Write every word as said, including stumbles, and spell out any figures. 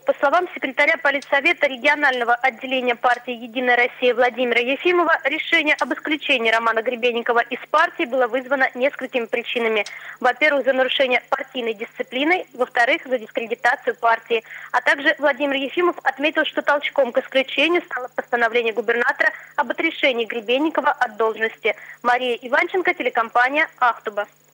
По словам секретаря политсовета регионального отделения партии «Единая Россия» Владимира Ефимова, решение об исключении Романа Гребенникова из партии было вызвано несколькими причинами. Во-первых, за нарушение партийной дисциплины, во-вторых, за дискредитацию партии. А также Владимир Ефимов отметил, что толчком к исключению стало постановление губернатора об отрешении Гребенникова от должности. Мария Иванченко, телекомпания «Ахтуба».